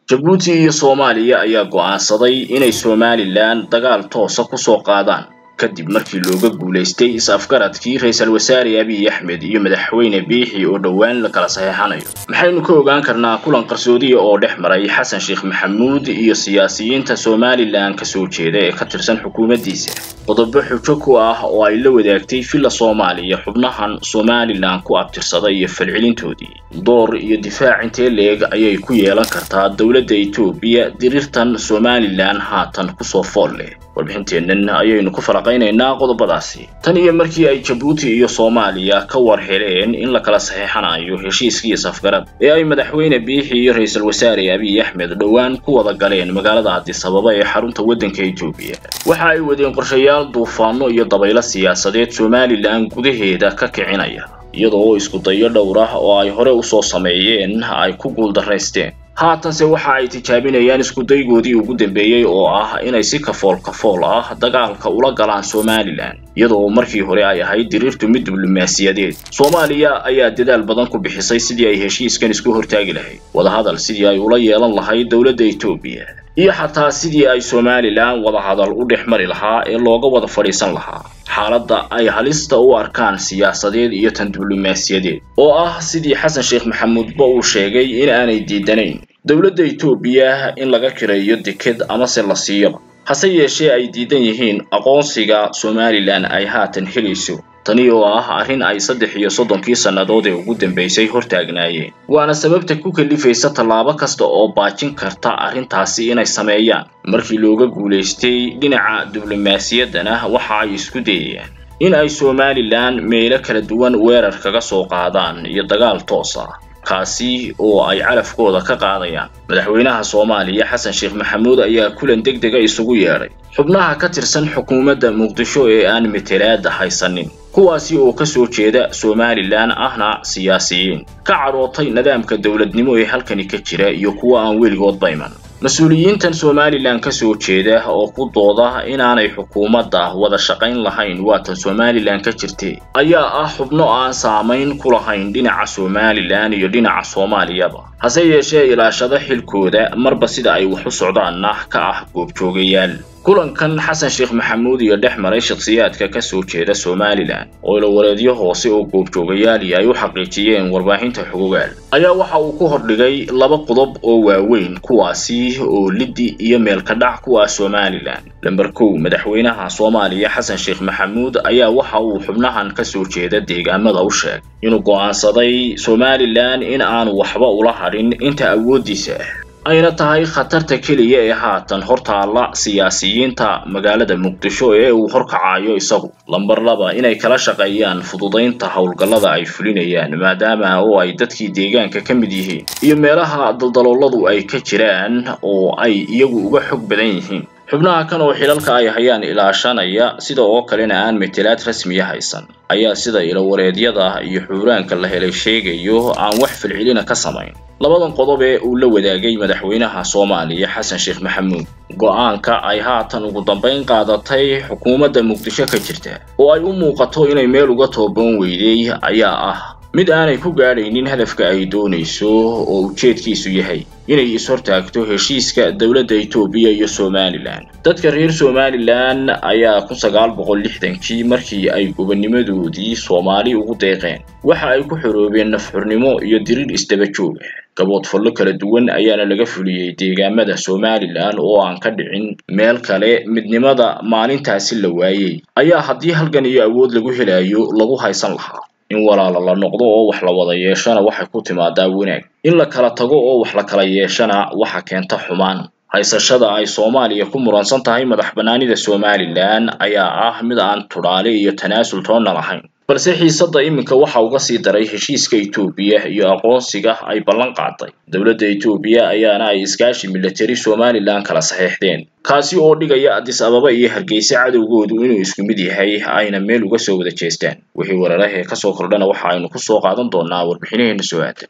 Djibouti iyo Soomaaliya ayaa go'aansaday inay Somaliland dagaal toos ah ku soo qaadaan kadib markii looga guuleystay is-afgaradkii Ra'iisul Wasaare Abiy Ahmed iyo Madaxweyne Biixi oo dhawaan la kala saxeexanayo. Maxaynu ka ogaan karnaa kulan qarsoodi oo dhex maray Xasan Sheikh Maxamuud iyo siyaasiyiinta Somaliland ka soo jeeda ee ka tirsan xukuumaddiisa. qodobo xujo ku ah oo ay la wadaagtay filla Soomaaliya xubnahan Somaliland ku abtirsaday iyo falcelintoodii. door iyo difaac intee leeg ayay ku yeelan kartaa dawladda Itoobiya dirirtan Somaliland haatan ku soo fool leh. warbixinteennan ayaynu ku falaqaynaynaa qodobadaasi. tan iyo markii ay Djibouti iyo Soomaaliya ka war heleen in la kala saxeexanayo heshiiskii safgarad ee ay Madaxweyne Biixi iyo Ra'iisul Wasaare Abiy Ahmed dhawaan ku wada galeen magaalada Addis Ababa ee xarunta waddanka Itoobiya. waxa ay wadeen qorshayaal duufaano iyo dabaylo siyaasadeed Somaliland gudaheeda ka kicinaya, iyadoo isku dayo dhowr ah oo ay hore u soo sameeyeen ay ku guuldareysteen. haatanse waxa ay tijaabinayaan isku daygoodii ugu dambeeyay oo ah inay si kafool ah dagaalka ula galaan Somaliland, iyadoo markii hore ay ahayd dirirtu mid diblomaasiyadeed. Soomaaliya ayaa dadaal badan ku bixisay sidii ay heshiiskan isku hortaagi lahayd, wada hadal sidii ay ula yeelan lahayd dawladda Itoobiya, iyo xataa sidii ay Somaliland wada hadal u dhexmari lahaa ee looga wada fadhiisan lahaa xaaladda ay halista u arkaan siyaasadeed iyo tan diblomaasiyadeed, oo ah sidii Xasan Sheikh Maxamuud uu sheegay in aanay diidanayn dawladda Itoobiya in laga kireeyo deked ama se la siiyo, hase yeeshee ay diidan yihiin aqoonsiga Somaliland ay haatan helayso. tani oo ah arrin ay 33 sannadood ee ugu dambeysay hortaagnaayeen, waana sababta ku kalifaysa tallaabo kasta oo baajin karta arrintaasi inay sameeyaan. markii looga guuleystay dhinaca diblomaasiyaddana waxa ay isku dayayaan in ay Somaliland meelo kala duwan weerar kaga soo qaadaan iyo dagaal toos ah, kaasi oo ay calafkooda ka qaadayaan. madaxweynaha Soomaaliya Xasan Sheikh Maxamuud ayaa kulan degdeg ah isugu yeeray xubnaha ka tirsan xukuumadda Muqdisho ee aan matalaada haysanin, kuwaasi oo ka soo jeeda Somaliland ahna siyaasiyiin ka carootay nidaamka dawladnimo ee halkani ka jira iyo kuwa aan weligood bayman. mas'uuliyiintan Somaliland ka soo jeeda oo ku dooda inaanay xukuumadda wada shaqayn lahayn waatan Somaliland ka jirtay ayaa ah xubno aan saameyn ku lahayn dhinaca Somaliland iyo dhinaca Soomaaliyaba, hase yeeshee ilaashada xilkooda marba sida ay wax u socdaanna ka ah goobjoogayaal. kulankan Xasan Sheikh Maxamuud iyo dhexmaray shakhsiyaadka ka soo jeeda Somaliland oo la wareediyo hoose oo goobjoogayaal ay u xaqiijiyeen warbaahinta xogogaal ayaa waxa uu ku hordhigay laba qodob oo waaweyn, kuwaasi oo liddi iyo meel ka dhac ku ah Somaliland. lambar 1, madaxweynaha Soomaaliya Xasan Sheikh Maxamuud ayaa waxa uu xubnahan ka soo jeeda deegaamada u sheegay inuu go'aansaday Somaliland in aan waxba ula harin inta awoodiisa ayna tahay khatarta kaliya ee haatan hortaala siyaasiyiinta magaalada Muqdisho ee uu horkacayo isagu. lambar 2, inay kala shaqeeyaan fududeynta hawlgallada ay fulinayaan maadaama oo ay dadkii deegaanka ka mid yihiin iyo meelaha daldalooladu ay ka jiraan oo ay iyagu uga xog badan yihiin. xubnaha kan oo xilalka ay hayaan ilaashanaya sida oo kalena aan matalaad rasmi ah haysan ayaa sida ilo wareedyada iyo xuuraanka la helay sheegayo aan wax falcelina ka samayn labadan qodob ee uu la wadaagay madaxweynaha Soomaaliya Xasan Sheikh Maxamuud. go'aanka ay haatan ugu dambeyn qaadatay xukuumadda Muqdisho ka jirta oo ay u muuqato inay meel uga tooban weyday ayaa ah mid aanay ku gaadhaynin hadafka ay doonayso oo ujeedkiisu yahay inay ishortaagto heshiiska dawladda Itoobiya iyo Somaliland. dadka reer Somaliland ayaa 1960kii markii ay gobonnimadoodii Soomaali ugu deeqeen waxa ay ku xoroobeen nafxurnimo iyo dirir isdaba joog ah. gaboodfallo kala duwan ayaana laga fuliyay deegaamada Somaliland oo aan ka dhicin meel kale. midnimada maalintaasi la waayay ayaa haddii halgan iyo awood lagu helayo lagu haysan lahaa. in walaalo la noqdo oo wax la wada yeeshana waxay ku timaadaa wanaag, in la kala tago oo wax la kala yeeshana waxa keenta xumaan. haysashada ay Soomaaliya ku muransan tahay madaxbanaanida Somaliland ayaa ah mid aan tudhaale iyo tanaasul toona lahayn, balse xiisadda iminka waxa uga sii daray heshiiska Itoobiya iyo aqoonsiga ay ballan qaaday dawladda Itoobiya ayaana ay iskaashi military Somaliland kala saxeexdeen, kaasi oo dhigaya Addis Ababa iyo Hargeysa cadowgoodu inuu isku mid yahay ayna meel uga soo wada jeestaan. wixii wararka ka soo kordhana waxa aynu ku soo qaadan doonaa warbixinaheena soo aad